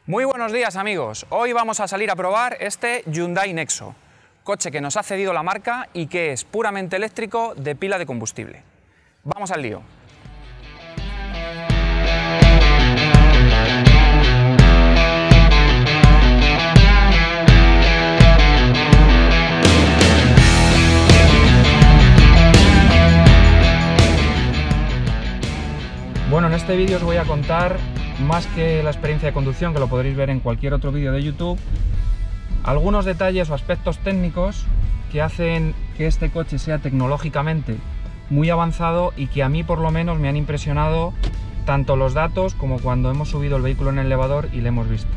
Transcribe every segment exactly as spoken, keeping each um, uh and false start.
Muy buenos días amigos, hoy vamos a salir a probar este Hyundai Nexo, coche que nos ha cedido la marca y que es puramente eléctrico de pila de combustible. Vamos al lío. Bueno, en este vídeo os voy a contar, más que la experiencia de conducción, que lo podréis ver en cualquier otro vídeo de YouTube, algunos detalles o aspectos técnicos que hacen que este coche sea tecnológicamente muy avanzado y que a mí por lo menos me han impresionado tanto los datos como cuando hemos subido el vehículo en el elevador y le hemos visto.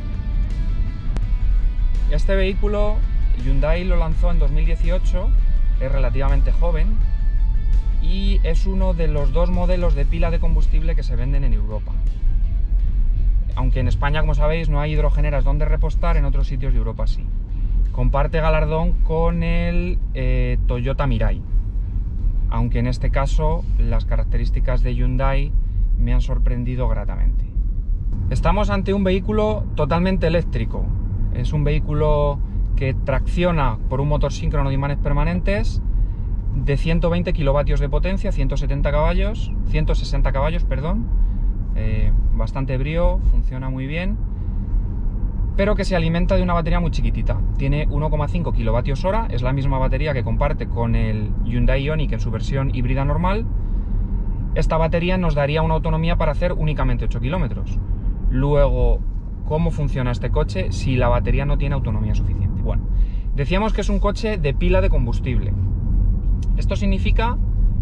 Este vehículo Hyundai lo lanzó en dos mil dieciocho, es relativamente joven y es uno de los dos modelos de pila de combustible que se venden en Europa. Aunque en España, como sabéis, no hay hidrogeneras donde repostar, en otros sitios de Europa sí. Comparte galardón con el eh, Toyota Mirai, aunque en este caso las características de Hyundai me han sorprendido gratamente. Estamos ante un vehículo totalmente eléctrico. Es un vehículo que tracciona por un motor síncrono de imanes permanentes de ciento veinte kilovatios de potencia, ciento setenta caballos, ciento sesenta caballos, perdón, eh, bastante brío, funciona muy bien, pero que se alimenta de una batería muy chiquitita. Tiene uno coma cinco kilovatios hora, es la misma batería que comparte con el Hyundai Ioniq en su versión híbrida normal. Esta batería nos daría una autonomía para hacer únicamente ocho kilómetros. Luego, ¿cómo funciona este coche si la batería no tiene autonomía suficiente? Bueno, decíamos que es un coche de pila de combustible. Esto significa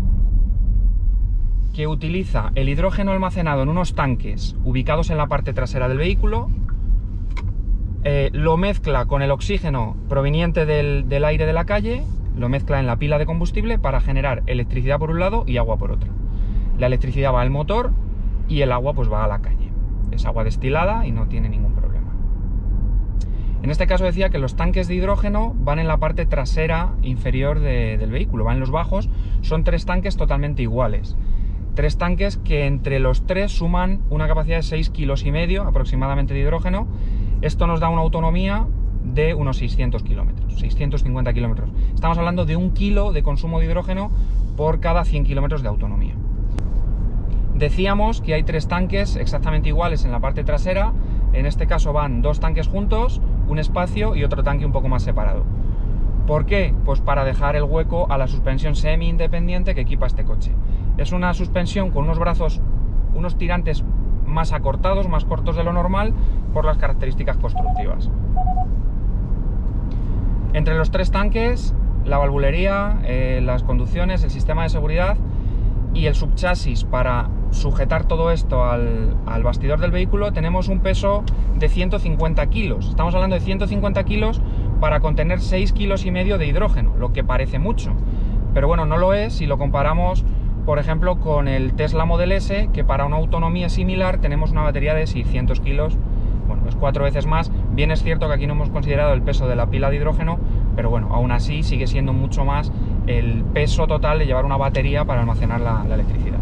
que utiliza el hidrógeno almacenado en unos tanques ubicados en la parte trasera del vehículo, eh, lo mezcla con el oxígeno proveniente del, del aire de la calle, lo mezcla en la pila de combustible para generar electricidad por un lado y agua por otro. La electricidad va al motor y el agua pues va a la calle. Es agua destilada y no tiene ningún problema. En este caso decía que los tanques de hidrógeno van en la parte trasera inferior de, del vehículo, van en los bajos. Son tres tanques totalmente iguales. Tres tanques que entre los tres suman una capacidad de seis kilos y medio aproximadamente de hidrógeno. Esto nos da una autonomía de unos seiscientos kilómetros, seiscientos cincuenta kilómetros. Estamos hablando de un kilo de consumo de hidrógeno por cada cien kilómetros de autonomía. Decíamos que hay tres tanques exactamente iguales en la parte trasera. En este caso van dos tanques juntos, un espacio y otro tanque un poco más separado. ¿Por qué? Pues para dejar el hueco a la suspensión semi-independiente que equipa este coche. Es una suspensión con unos brazos, unos tirantes más acortados, más cortos de lo normal, por las características constructivas. Entre los tres tanques, la valvulería, eh, las conducciones, el sistema de seguridad y el subchasis para sujetar todo esto al, al bastidor del vehículo, tenemos un peso de ciento cincuenta kilos. Estamos hablando de ciento cincuenta kilos para contener seis kilos y medio de hidrógeno, lo que parece mucho, pero bueno, no lo es si lo comparamos, por ejemplo, con el Tesla Model S, que para una autonomía similar tenemos una batería de seiscientos kilos. Bueno, es cuatro veces más. Bien es cierto que aquí no hemos considerado el peso de la pila de hidrógeno, pero bueno, aún así sigue siendo mucho más el peso total de llevar una batería para almacenar la, la electricidad.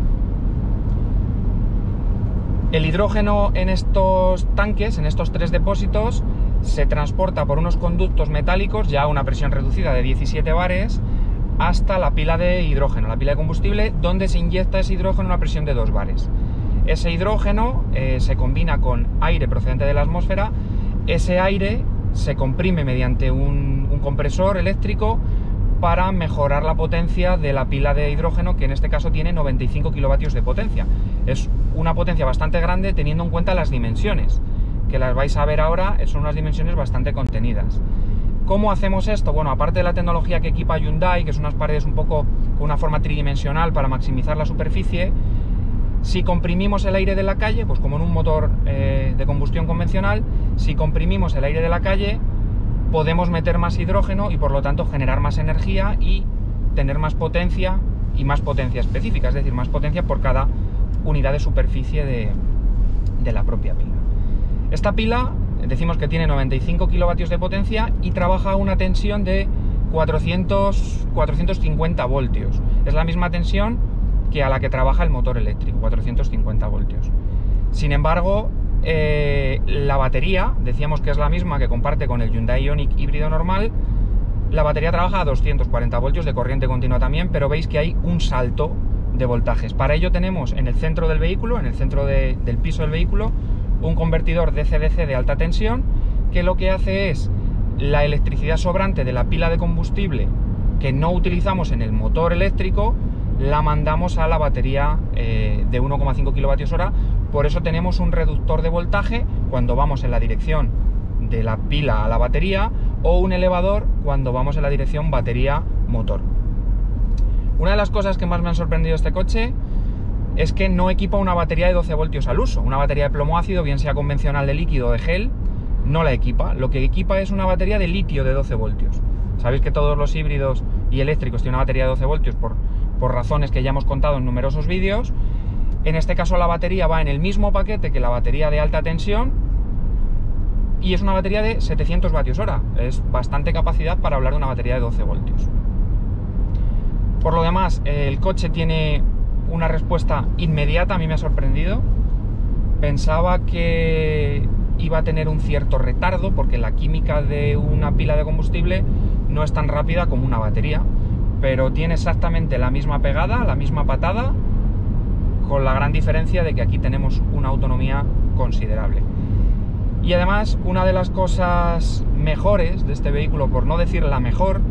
El hidrógeno en estos tanques, en estos tres depósitos, se transporta por unos conductos metálicos ya a una presión reducida de diecisiete bares hasta la pila de hidrógeno, la pila de combustible, donde se inyecta ese hidrógeno a una presión de dos bares. Ese hidrógeno eh, se combina con aire procedente de la atmósfera. Ese aire se comprime mediante un, un compresor eléctrico para mejorar la potencia de la pila de hidrógeno, que en este caso tiene noventa y cinco kilovatios de potencia. Es una potencia bastante grande teniendo en cuenta las dimensiones, que las vais a ver ahora, son unas dimensiones bastante contenidas. ¿Cómo hacemos esto? Bueno, aparte de la tecnología que equipa Hyundai, que son unas paredes un poco con una forma tridimensional para maximizar la superficie, si comprimimos el aire de la calle, pues como en un motor eh, de combustión convencional, si comprimimos el aire de la calle, podemos meter más hidrógeno y por lo tanto generar más energía y tener más potencia y más potencia específica, es decir, más potencia por cada unidad de superficie de, de la propia pila. Esta pila, decimos que tiene noventa y cinco kilovatios de potencia y trabaja a una tensión de cuatrocientos, cuatrocientos cincuenta voltios. Es la misma tensión que a la que trabaja el motor eléctrico, cuatrocientos cincuenta voltios. Sin embargo, eh, la batería, decíamos que es la misma que comparte con el Hyundai Ioniq híbrido normal. La batería trabaja a doscientos cuarenta voltios de corriente continua también, pero veis que hay un salto de voltajes. Para ello tenemos en el centro del vehículo, en el centro de, del piso del vehículo, un convertidor D C D C de alta tensión, que lo que hace es la electricidad sobrante de la pila de combustible que no utilizamos en el motor eléctrico, la mandamos a la batería eh, de uno coma cinco kilovatios hora. Por eso tenemos un reductor de voltaje cuando vamos en la dirección de la pila a la batería, o un elevador cuando vamos en la dirección batería-motor. Una de las cosas que más me han sorprendido de este coche es que no equipa una batería de doce voltios al uso. Una batería de plomo ácido, bien sea convencional de líquido o de gel, no la equipa. Lo que equipa es una batería de litio de doce voltios. Sabéis que todos los híbridos y eléctricos tienen una batería de doce voltios por, por razones que ya hemos contado en numerosos vídeos. En este caso la batería va en el mismo paquete que la batería de alta tensión y es una batería de setecientos vatios hora. Es bastante capacidad para hablar de una batería de doce voltios. Por lo demás, el coche tiene una respuesta inmediata. A mí me ha sorprendido. Pensaba que iba a tener un cierto retardo porque la química de una pila de combustible no es tan rápida como una batería, pero tiene exactamente la misma pegada, la misma patada, con la gran diferencia de que aquí tenemos una autonomía considerable. Y además, una de las cosas mejores de este vehículo, por no decir la mejor,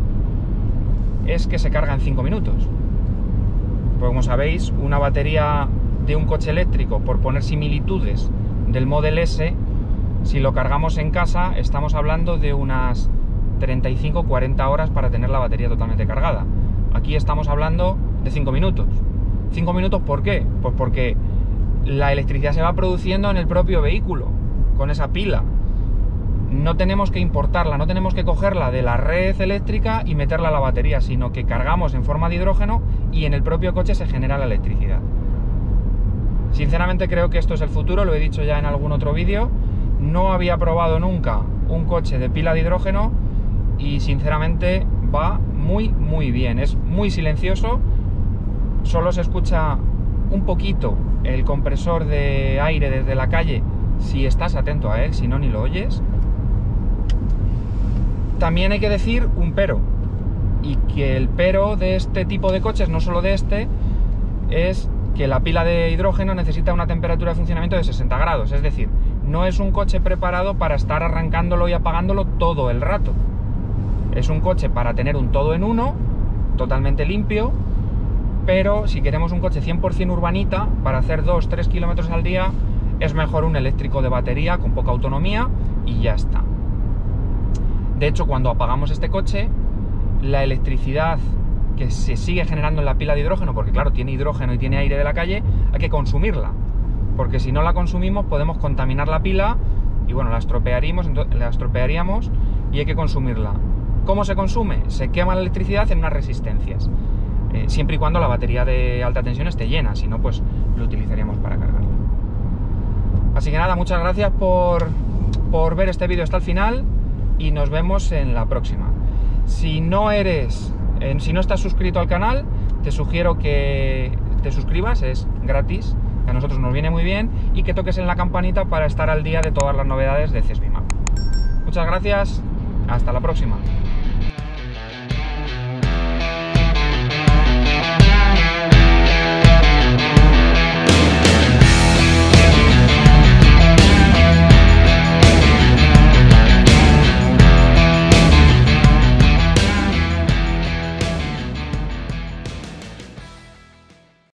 es que se carga en cinco minutos. Pues como sabéis, una batería de un coche eléctrico, por poner similitudes del Model S, si lo cargamos en casa, estamos hablando de unas treinta y cinco a cuarenta horas para tener la batería totalmente cargada. Aquí estamos hablando de cinco minutos. ¿cinco minutos por qué? Pues porque la electricidad se va produciendo en el propio vehículo, con esa pila. No tenemos que importarla, no tenemos que cogerla de la red eléctrica y meterla a la batería, sino que cargamos en forma de hidrógeno y en el propio coche se genera la electricidad. Sinceramente creo que esto es el futuro, lo he dicho ya en algún otro vídeo. No había probado nunca un coche de pila de hidrógeno y sinceramente va muy muy bien. Es muy silencioso, solo se escucha un poquito el compresor de aire desde la calle si estás atento a él, si no ni lo oyes. También hay que decir un pero, y que el pero de este tipo de coches, no solo de este, es que la pila de hidrógeno necesita una temperatura de funcionamiento de sesenta grados, es decir, no es un coche preparado para estar arrancándolo y apagándolo todo el rato. Es un coche para tener un todo en uno, totalmente limpio, pero si queremos un coche cien por cien urbanita, para hacer dos a tres kilómetros al día, es mejor un eléctrico de batería con poca autonomía y ya está. De hecho, cuando apagamos este coche, la electricidad que se sigue generando en la pila de hidrógeno, porque claro, tiene hidrógeno y tiene aire de la calle, hay que consumirla, porque si no la consumimos podemos contaminar la pila y bueno, la estropearíamos, la estropearíamos y hay que consumirla. ¿Cómo se consume? Se quema la electricidad en unas resistencias, eh, siempre y cuando la batería de alta tensión esté llena, si no pues lo utilizaríamos para cargarla. Así que nada, muchas gracias por, por ver este vídeo hasta el final y nos vemos en la próxima. Si no eres, eh, si no estás suscrito al canal, te sugiero que te suscribas, es gratis, que a nosotros nos viene muy bien, y que toques en la campanita para estar al día de todas las novedades de Cesbimap. Muchas gracias, hasta la próxima.